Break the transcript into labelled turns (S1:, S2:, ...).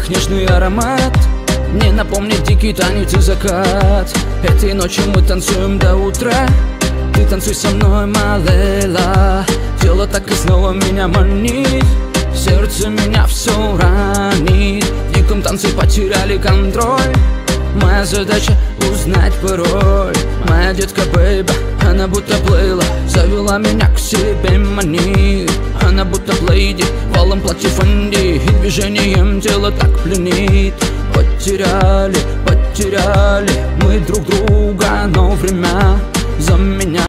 S1: их нежный аромат мне напомнит дикий танец и закат. Этой ночью мы танцуем до утра. Ты танцуй со мной, малела. Тело так и снова меня манит. Сердце меня все ранит. В диком танце потеряли контроль. Моя задача узнать пароль. Моя детка бэйба, она будто плыла, завела меня к себе, манит. Она будто плейди, валом платье Фенди, и движением тело так пленит. Потеряли мы друг друга, но время за меня.